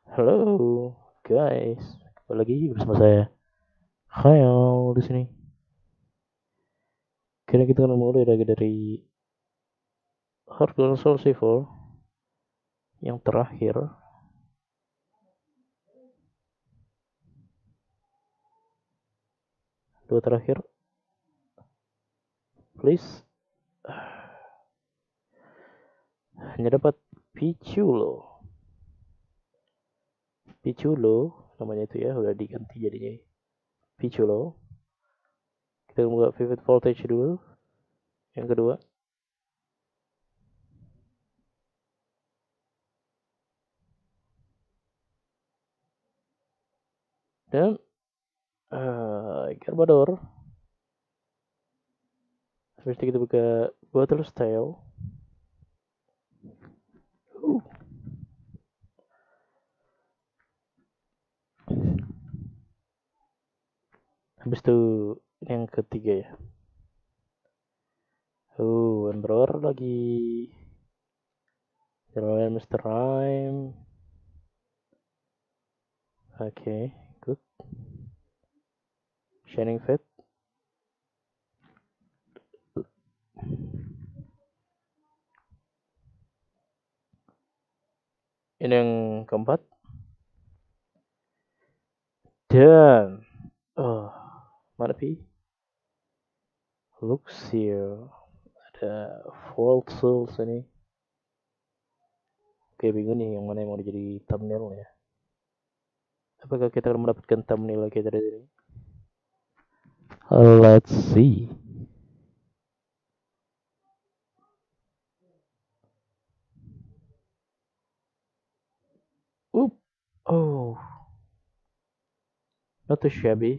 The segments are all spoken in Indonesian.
Halo guys, kembali lagi bersama saya Khayal di sini. Kira kita akan mulai lagi dari Hard Soul Silver yang terakhir. Dua terakhir, please. Hanya dapat Pichulo. Pichulo namanya itu ya, udah diganti jadinya Pichulo. Kita buka Vivid Voltage dulu. Yang kedua, dan Garbador. Habis itu kita buka Bottle Style. Habis itu yang ketiga ya. Emperor lagi. Jalan Mr. Rhyme. Okay, good. Shining Fate. Ini yang keempat. Dan mana pi? Luxio. Ada Fault Souls ini. Oke, bingung nih yang mana yang mau jadi thumbnail ya. Apakah kita akan mendapatkan thumbnail lagi dari ini? Let's see. Oh, not too shabby.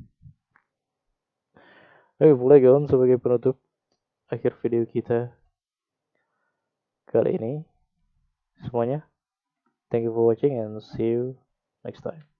Boleh kan sebagai penutup akhir video kita kali ini semuanya. Thank you for watching and see you next time.